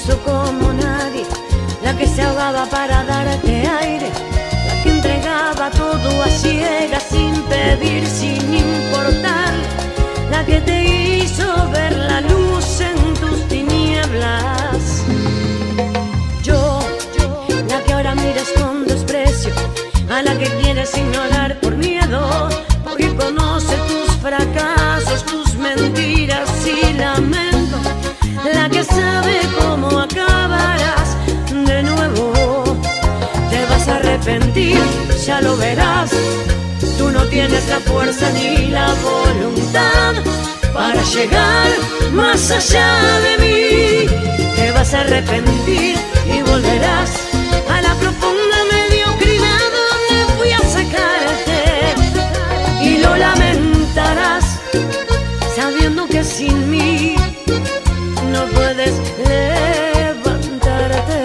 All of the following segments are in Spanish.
quiso como nadie, la que se ahogaba para darte aire, la que entregaba todo a ciegas sin pedir, sin importar, la que te hizo ver la luz en tus tinieblas. Yo, la que ahora miras con desprecio, a la que quieres ignorar por miedo, porque conoce tus fracasos, tus mentiras y lamento, la que sabe cómo acabarás de nuevo. Te vas a arrepentir, ya lo verás. Tú no tienes la fuerza ni la voluntad para llegar más allá de mí. Te vas a arrepentir y volverás a la profunda mediocridad donde fui a sacarte, y lo lamentarás sabiendo que sin mí no puedes levantarte.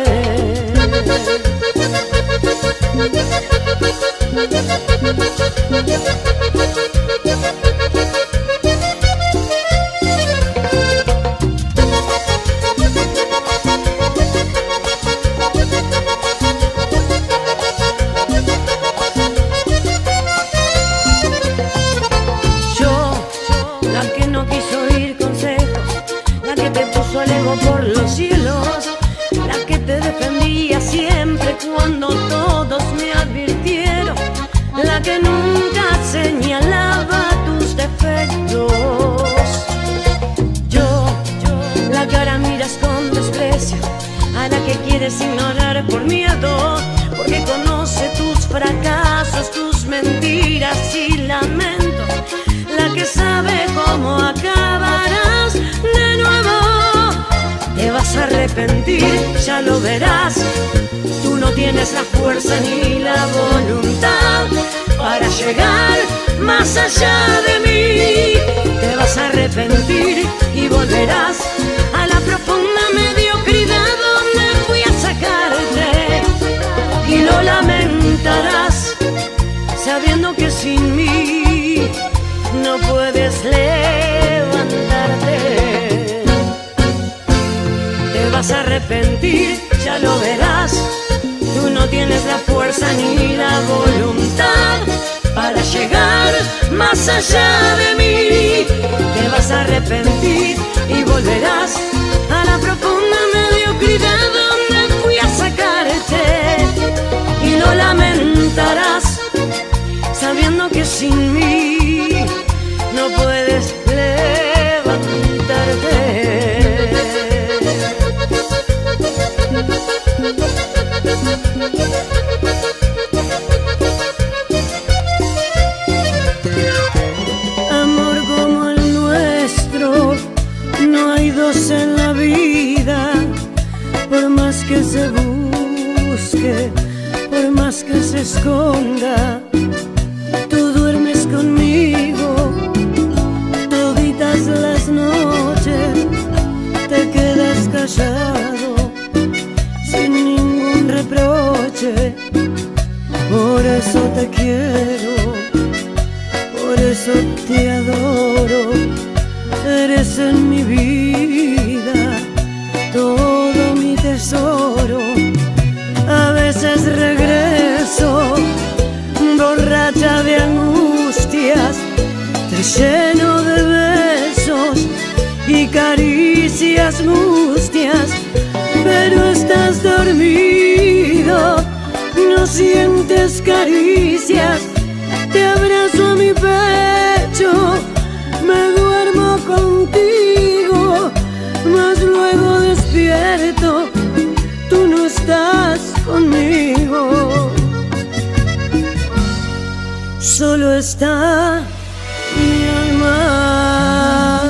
La que no quiso oír consejos, la que te puso el ego por los cielos, la que te defendía siempre cuando todos me advirtieron, la que nunca señalaba tus defectos. Yo, la que ahora miras con desprecio, a la que quieres ignorar por miedo, porque conoce tus fracasos, tus mentiras y lamento, la que sabe cómo acabarás de nuevo. Te vas a arrepentir, ya lo verás. Tú no tienes la fuerza ni la voluntad para llegar más allá de mí. Te vas a arrepentir y volverás a la profunda mediocridad donde fui a sacarte, y lo lamentarás sabiendo que sin mí no puedes levantarte. Te vas a arrepentir, ya lo verás. Tú no tienes la fuerza ni la voluntad para llegar más allá de mí. Te vas a arrepentir y volverás a la profunda mediocridad donde fui a sacarte, y lo lamentarás sabiendo que sin mí no puedes levantarte. Amor como el nuestro, no hay dos en la vida, por más que se busque, por más que se esconda. Tú duermes conmigo toditas las noches, te quedas callado sin ningún reproche. Por eso te quiero, por eso te adoro. Eres en mi vida todo mi tesoro. A veces regreso borracha de angustias, te lleno de besos y caricias mustias, pero estás dormido, no sientes caricias. Te abrazo a mi pecho, me duermo contigo, mas luego despierto, tú no estás conmigo. Solo está mi almohada.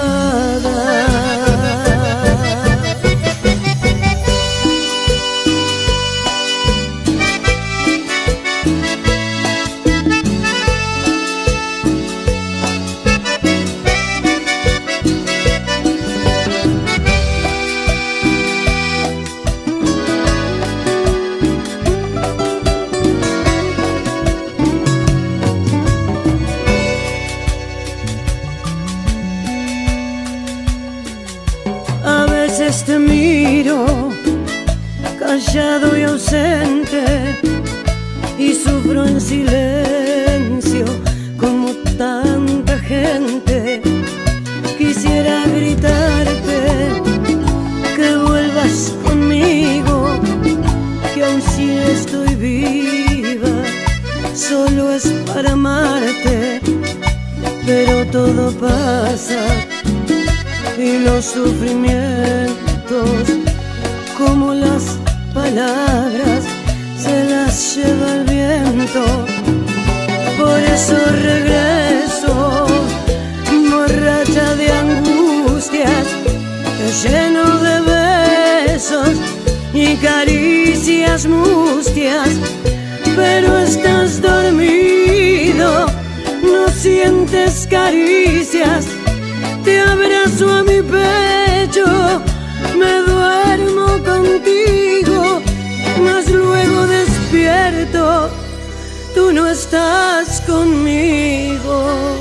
cansado y ausente, y sufro en silencio como tanta gente. Quisiera gritarte que vuelvas conmigo, que aun si estoy viva solo es para amarte, pero todo pasa y los sufrimientos, como las palabras, se las lleva el viento. Por eso regreso, borracha de angustias, lleno de besos y caricias mustias. Pero estás dormido, no sientes caricias. Te abrazo a mi pecho, me duermo contigo, mas luego despierto, tú no estás conmigo.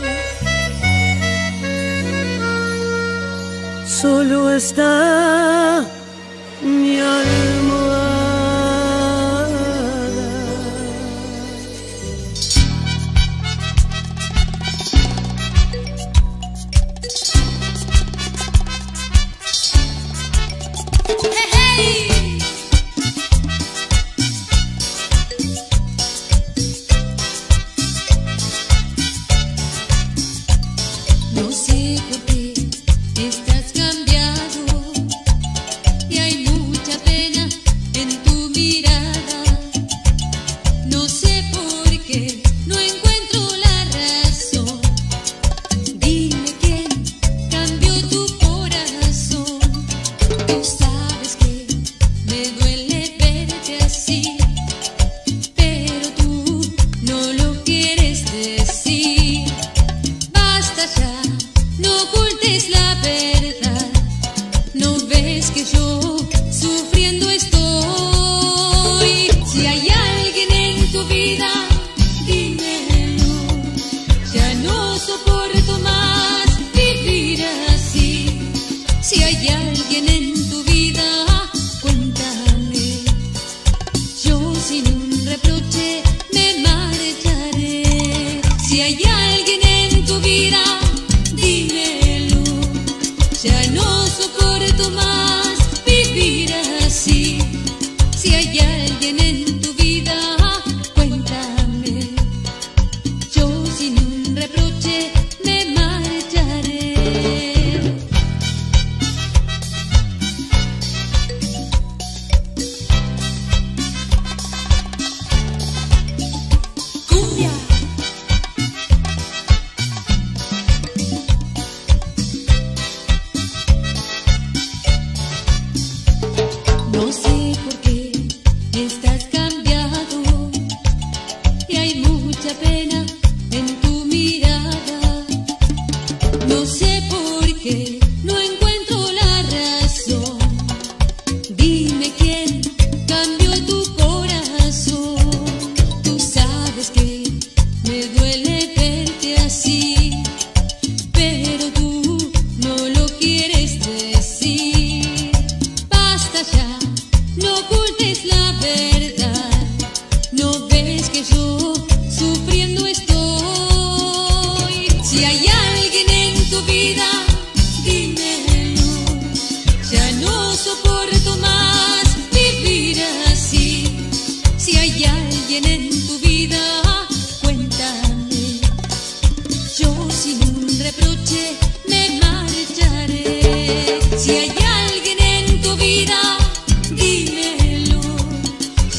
Solo está mi almohada. No sé por qué estás cambiado y hay mucha pena en tu mirada. No sé por qué no encuentro la razón. Dime quién cambió tu corazón. Tú sabes que me duele verte así, pero tú no lo quieres decir. Basta ya, no ocultes la verdad. No ves que yo sufriendo estoy. Si hay alguien en tu vida, dímelo. Ya no soporto más vivir así. Si hay alguien en tu vida, cuéntame. Yo sin un reproche me marcharé. Si hay alguien en tu vida, dímelo. Ya no soporto más vivir así. Si hay alguien en tu vida, cuéntame. Yo sin un reproche me marcharé. Cumbia. No sé por qué estás cambiado y hay mucha pena en tu mirada. No sé por qué no encuentro la razón. Dime quién cambió tu corazón. Tú sabes que me duele verte así, pero tú no lo quieres decir. Basta ya, no ocultes la verdad. No ves que yo sufriendo estoy. Si hay alguien en tu vida, dímelo. Ya no soporto más vivir así. Si hay alguien en tu vida, cuéntame. Yo sin un reproche me marcharé. Si hay alguien en tu vida, dímelo.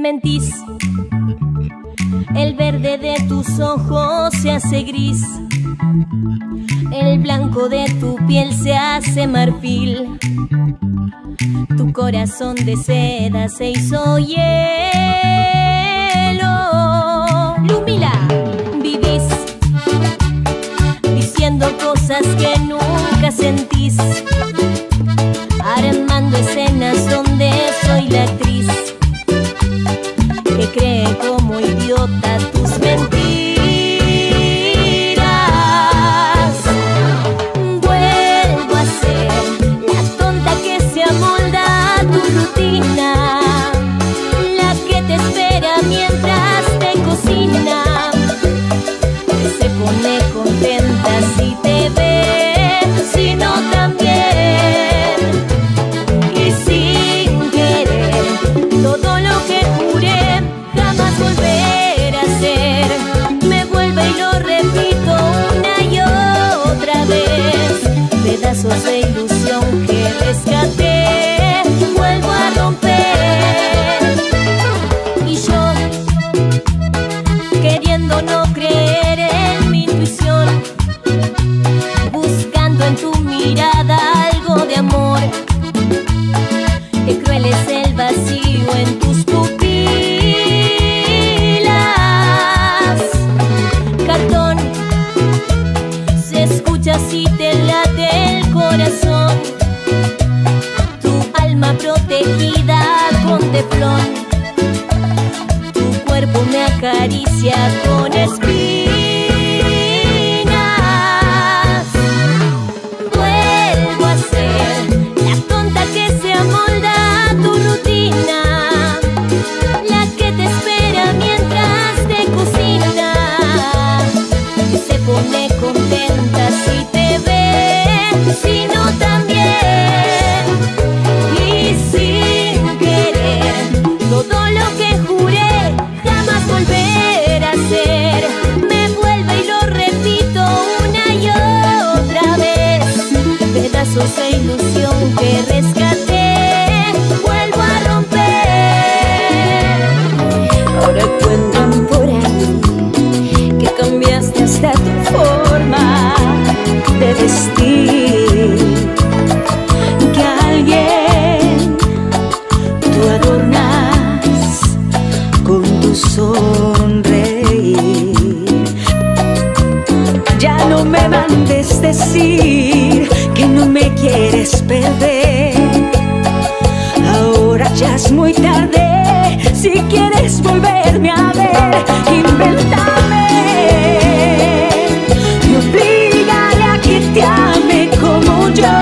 mentís. El verde de tus ojos se hace gris, el blanco de tu piel se hace marfil, tu corazón de seda se hizo hielo. Lumila, vivís diciendo cosas que nunca sentís, armando escenas donde soy la actriz que cree como idiota tus mentiras. Vuelvo a ser la tonta que se amolda a tu rutina, la que te espera mientras te cocina, que se pone contenta si te ve, si no también. Y sin querer, todo lo que juré jamás volver a ser, me vuelve y lo repito una y otra vez. Pedazos de ilusión que rescaté, vuelvo a romper. Y yo, queriendo no creer en mi intuición, buscando en tu mirada algo de amor. Qué cruel es el vacío en tus pupilas. Cartón, se escucha si te late el corazón, tu alma protegida con teflón, tu cuerpo me acaricia con espinas. Vuelvo a ser la tonta que se amolda a tu rutina, la que te espera mientras te cocina, que se pone contenta si te ve, si no también. Y sin querer, todo lo que juré jamás volver a ser, me vuelve y lo repito una y otra vez. Pedazos de ilusión que rescaté, vuelvo a romper. Ahora cuentan por ahí que cambiaste hasta tu forma de vestir, que a alguien tú adornas con tu sonreír. Ya no me mandes decir que no me quieres perder, ahora ya es muy tarde. Si quieres volverme a ver, invéntame y oblígale a que te ame como yo.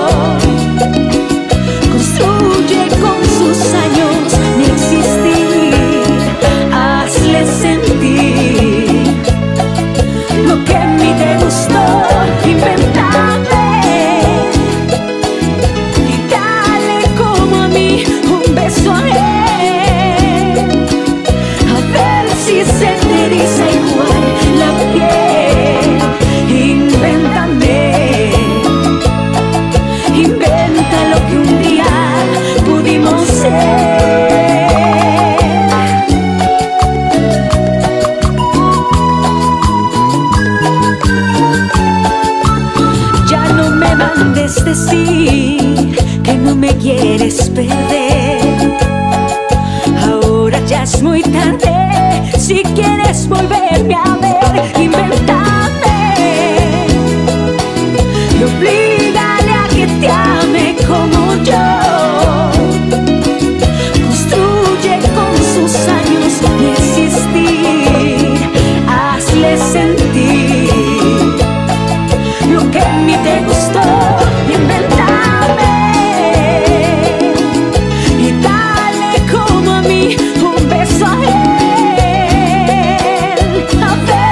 Construye con sus años mi existir, hazle sentir lo que a mí te gustó. Invéntame y dale como a mí un beso a él, a ver si se te eriza igual la piel. Invéntame, inventa lo que un día pudimos ser. Ya no me mandes decir que no me quieres perder, ahora ya es muy tarde. Si quieres volverme a ver, invéntame y oblígale a que te ame como yo. Construye con sus años mi existir, hazle sentir lo que a mí te gustó. Invéntame y dale como a mí un beso a él, a ver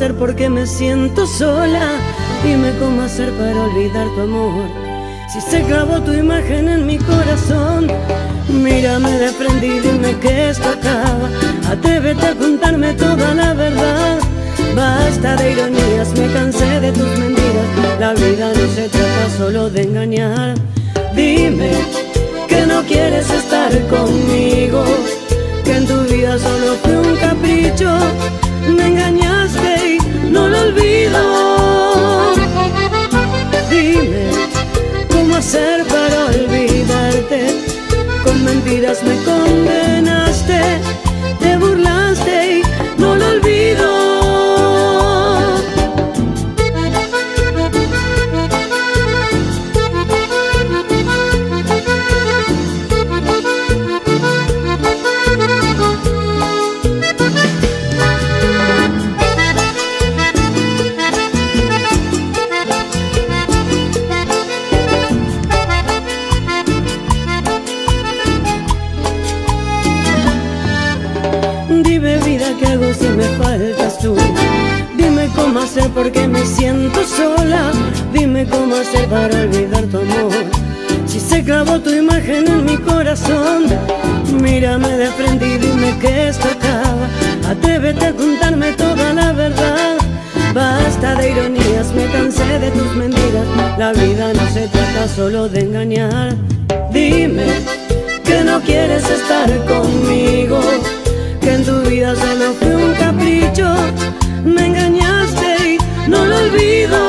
hacer porque me siento sola. Dime cómo hacer para olvidar tu amor. Si se clavó tu imagen en mi corazón, mírame de frente y dime que esto acaba. Atrévete a contarme toda la verdad. Basta de ironías, me cansé de tus mentiras. La vida no se trata solo de engañar. Dime que no quieres estar conmigo, que en tu vida solo fue un capricho. Me engañaste y no lo olvido. Dime cómo hacer para olvidarte. Con mentiras me condenaste, te burlaste y no lo olvido. Dime vida, ¿qué hago si me faltas tú? Dime cómo hacer porque me siento sola. Dime cómo hacer para olvidar tu amor. Si se clavó tu imagen en mi corazón, mírame de frente y dime que esto acaba. Atrévete a contarme toda la verdad. Basta de ironías, me cansé de tus mentiras. La vida no se trata solo de engañar. Dime que no quieres estar conmigo, que en tu vida solo fue un capricho. Me engañaste y no lo olvido.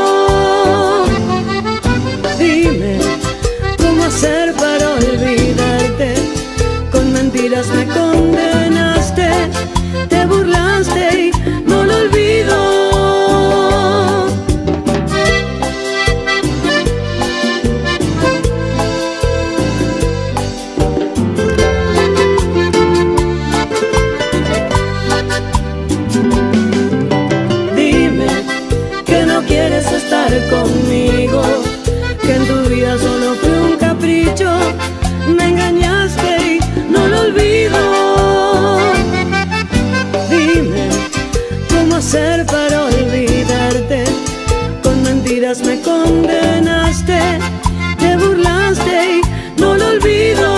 Dime cómo hacer para olvidarte. Con mentiras me condenaste, te burlaste y no lo olvido. Estar conmigo, que en tu vida solo fue un capricho. Me engañaste y no lo olvido. Dime cómo hacer para olvidarte. Con mentiras me condenaste, te burlaste y no lo olvido.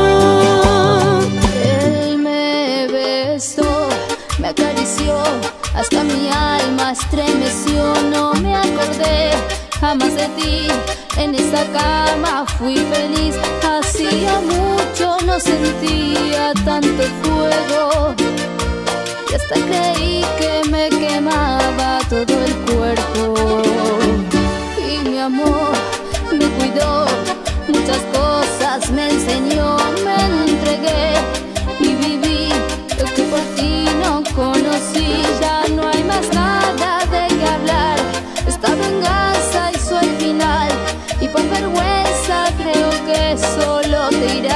Él me besó, me acarició, hasta mi alma estremeció. No me acordé jamás de ti, en esta cama fui feliz. Hacía mucho no sentía tanto fuego, y hasta creí que me quemaba todo el cuerpo. Y mi amor me cuidó, muchas cosas me enseñó. Me entregué y viví lo que por ti no conocí. Ya no hay más nada de qué hablar. Esta venganza hizo el final, y por vergüenza creo que solo te irás.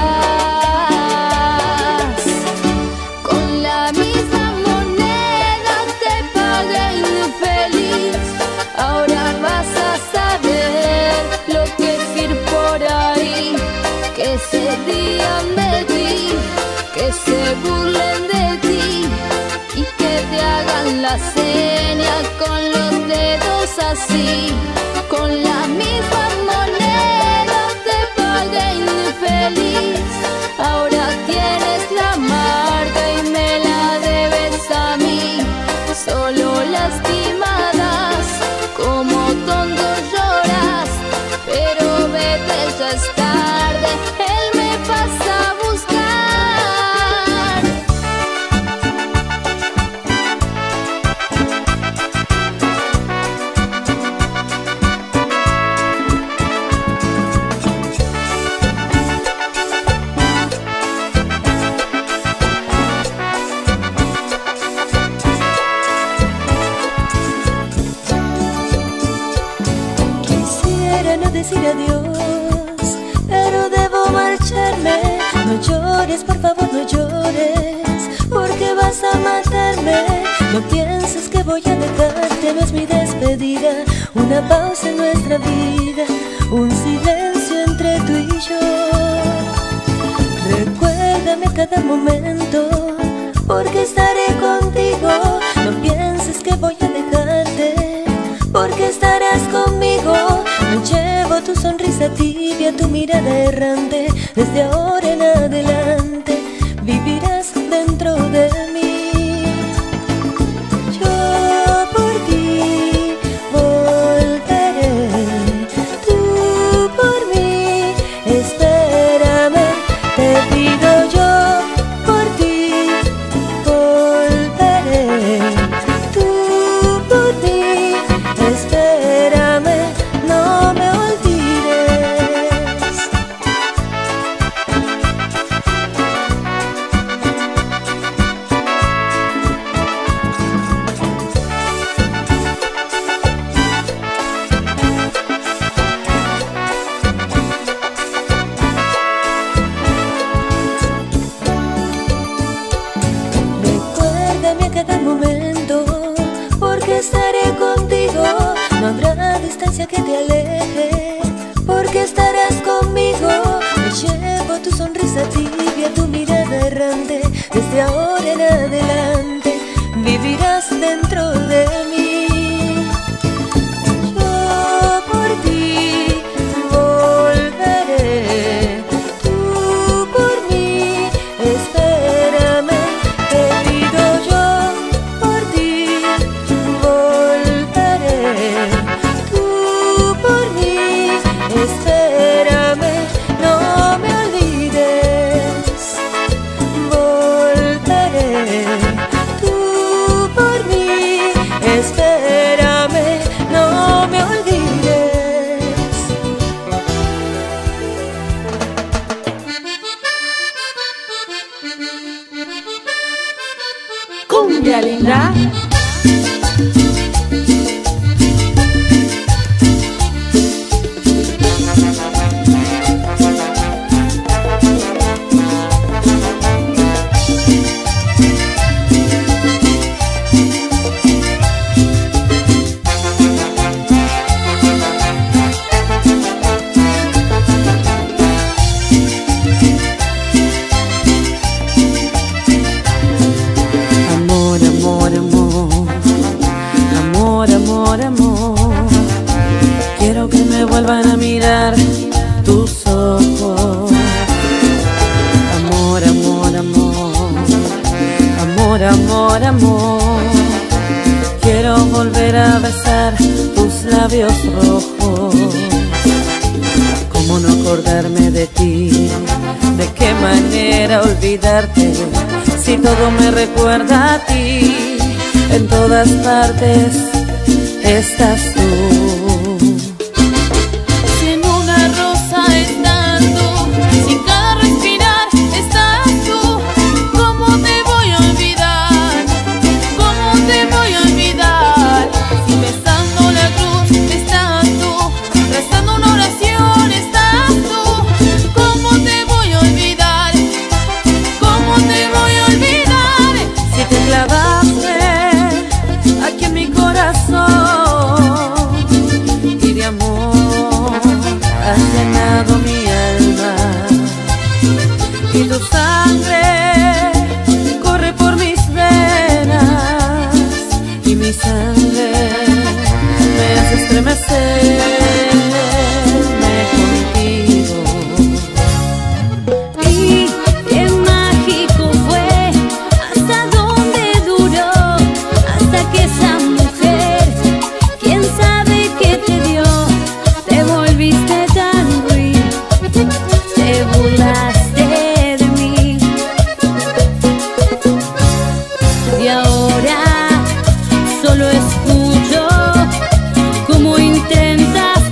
Con la misma moneda te pagué infeliz. Ahora vas a saber lo que es ir por ahí, que se rían de ti, que se burlen de ti y que te hagan la seña con los dedos así. Con la misma moneda te pagué infeliz. Ahora tienes la marca y me la debes a mí. Solo lastimadas, como tonto lloras, pero vete, ya es tarde. Él me pasa a buscar. No decir adiós, pero debo marcharme. No llores, por favor, no llores, porque vas a matarme. No pienses que voy a dejarte, no es mi despedida. Una pausa en nuestra vida, un silencio entre tú y yo. Recuérdame cada momento, porque estaré contigo. No pienses que voy a dejar tu sonrisa tibia, tu mirada errante. Desde ahora en adelante vivirás dentro de mí. Yo por ti volveré, tú por mí espérame. Te pido yo por ti volveré, tú por mí espérame, no me olvides. Recuérdame a cada momento, porque estaré contigo. No habrá distancia que te aleje, porque estarás conmigo. Me llevo tu sonrisa tibia, tu mirada errante. Desde ahora en adelante vivirás dentro de mí. Yo por ti volveré, tú por mí espérame. Te pido yo por ti volveré, tú por mí espérame, no me olvides. Volveré, tú por mí espérame, no me olvides. Cumbia linda. Amor, amor, amor, amor, amor, amor. Quiero que me vuelvan a mirar tus ojos. Amor, amor, amor, amor, amor, amor. Quiero volver a besar tus labios rojos. ¿Cómo no acordarme de ti? ¿De qué manera olvidarte? Si todo me recuerda a ti, en todas partes estás tú. Si en una rosa estás tú, si en cada respirar estás tú, ¿cómo te voy a olvidar? ¿Cómo te voy a olvidar? Si besando la cruz estás tú, rezando una oración estás tú, ¿cómo te voy a olvidar? ¿Cómo te voy a olvidar? Si te clavaste aquí en mi corazón y de amor has llenado mi alma, y tu sangre corre por mis venas, y mi sangre me hace estremecerme contigo. Y qué mágico fue, hasta dónde duró, hasta que esa mujer, quién sabe qué te dio, te volviste tan ruin, te burlaste de mí. Y ahora solo escucho cómo intentas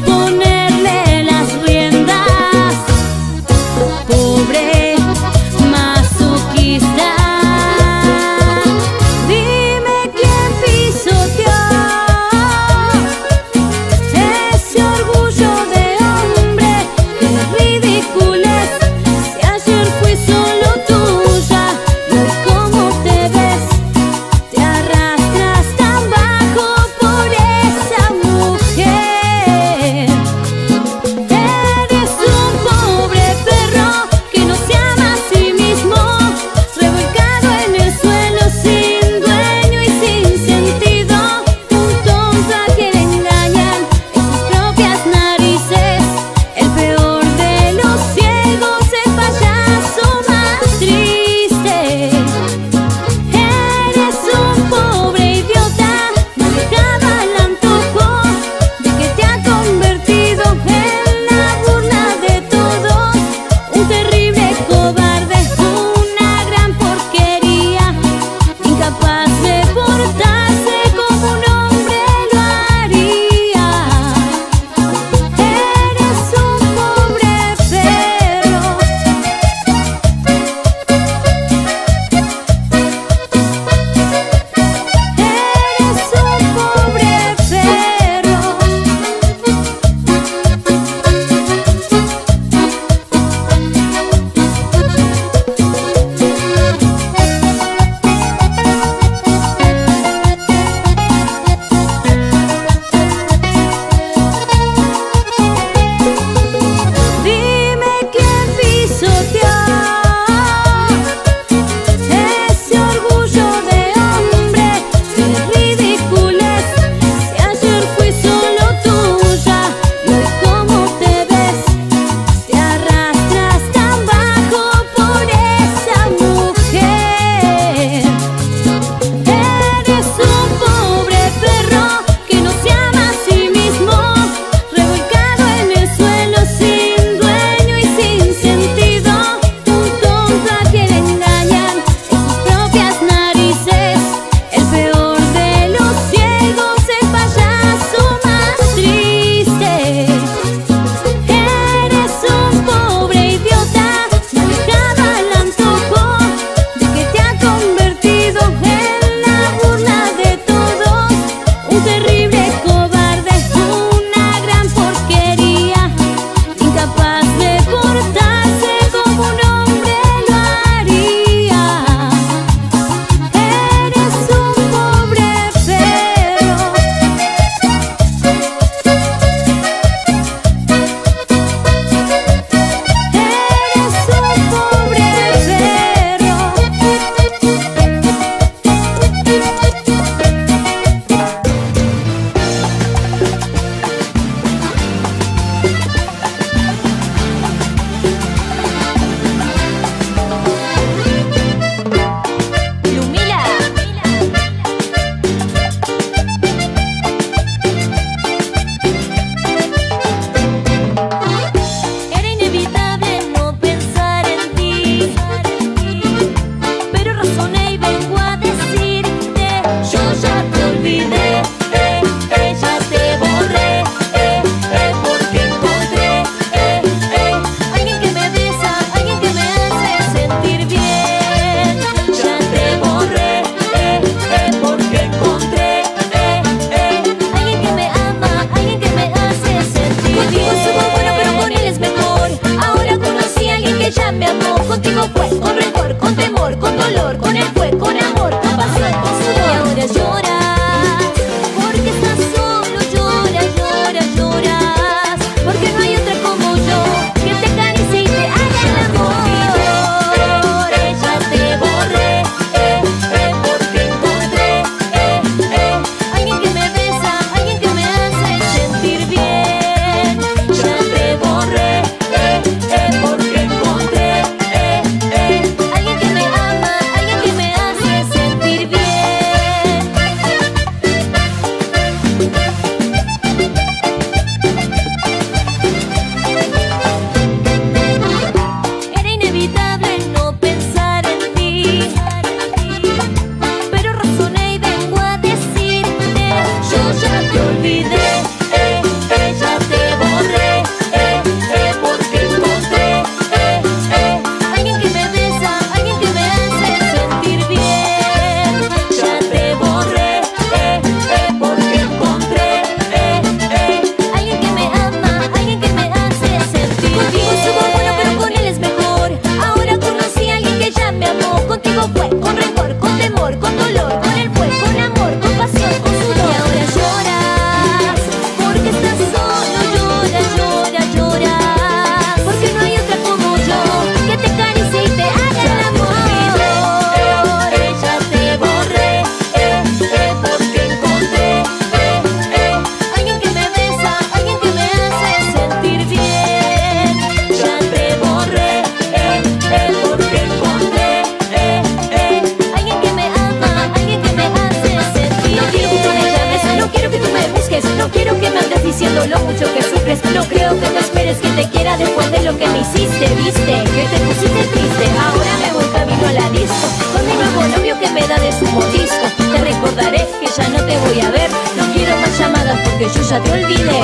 sola después de lo que me hiciste, viste, que te pusiste triste. Ahora me voy camino a la disco con mi nuevo novio que me da de su mordisco. Te recordaré que ya no te voy a ver. No quiero más llamadas porque yo ya te olvidé.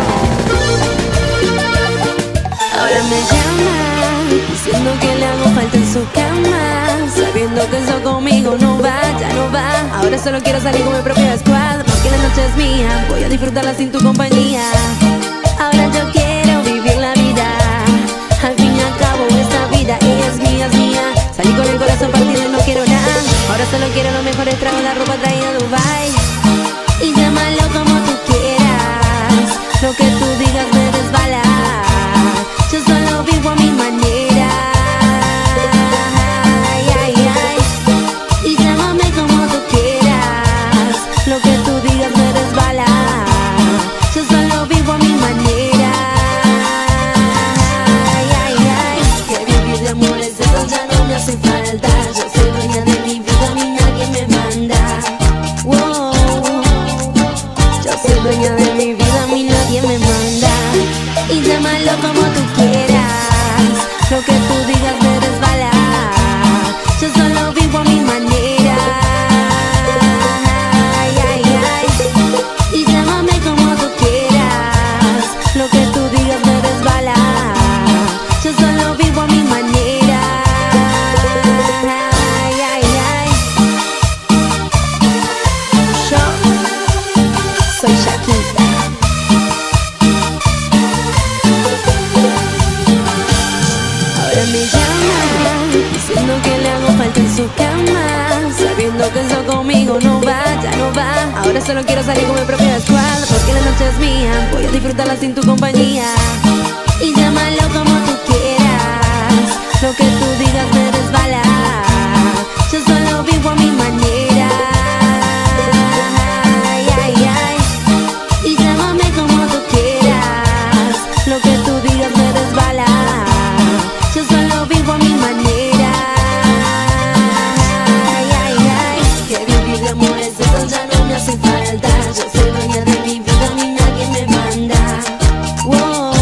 Ahora me llama diciendo que le hago falta en su cama, sabiendo que eso conmigo no va, ya no va. Ahora solo quiero salir con mi propia squad, porque la noche es mía, voy a disfrutarla sin tu compañía. Ahora yo quiero vivir la vida, al fin y al cabo esta vida es mía, es mía. Salí con el corazón partido y no quiero nada. Ahora solo quiero los mejores tragos, la ropa traída a Dubai. Y llámalo como tú quieras, lo que tú digas me resbala. Yo solo vivo a mi manera. Ay, ay, ay. Y llámame como tú quieras, lo que tú digas me resbala. Yo solo vivo a mi manera. Ay, ay, ay. Que vivir de amores eso ya no me hace falta. Yo soy dueña de mi vida, a mí nadie me manda. Wow. Yo soy dueña de mi vida, a mí nadie me manda. Y llámalo como tú quieras, lo que tú digas me resbala. Yo solo vivo a mi manera. Ay, ay, ay. Y llámame como tú quieras, lo que tú digas me resbala. Yo solo vivo a mi manera. Ay, ay, ay. Yo soy Shakira. Ahora me llama diciendo que le hago falta en su cama, sabiendo que eso conmigo no va, ya no va. Ahora solo quiero salir con mi propia squad, porque la noche es mía, voy a disfrutarla sin tu compañía. Y llámalo como tú quieras, lo que tú digas me resbala. Yo solo vivo a mi manera. Ay, ay, ay. Y llámame como tú quieras, lo que tú digas me resbala. Yo solo vivo a mi manera. Ay, ay, ay. Que vivir de amores eso ya no me hace falta. Yo soy dueña de mi vida, a mí nadie me manda. Wow.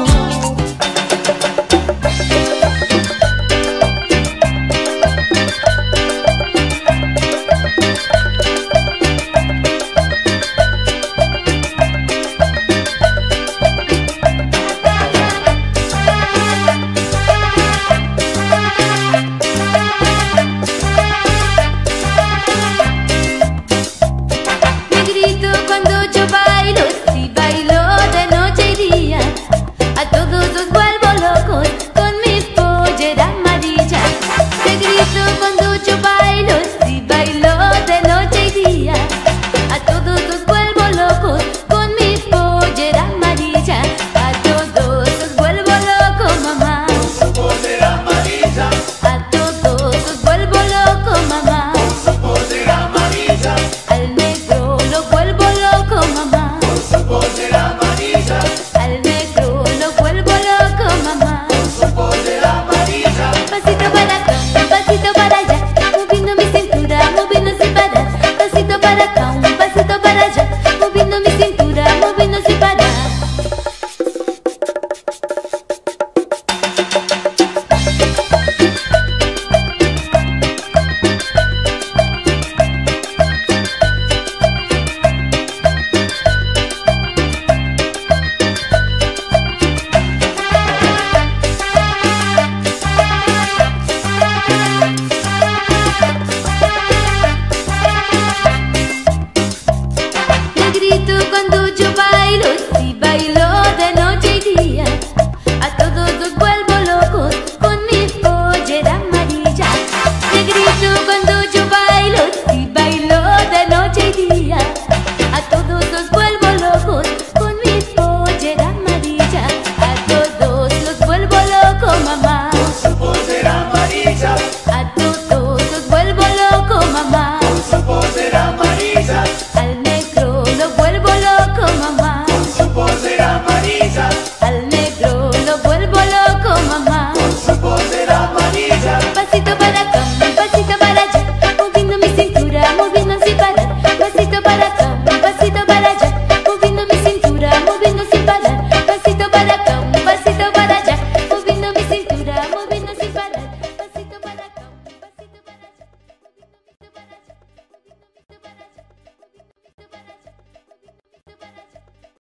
Me grito cuando yo bailo, si bailo de noche y día. A todos los vuelvo locos,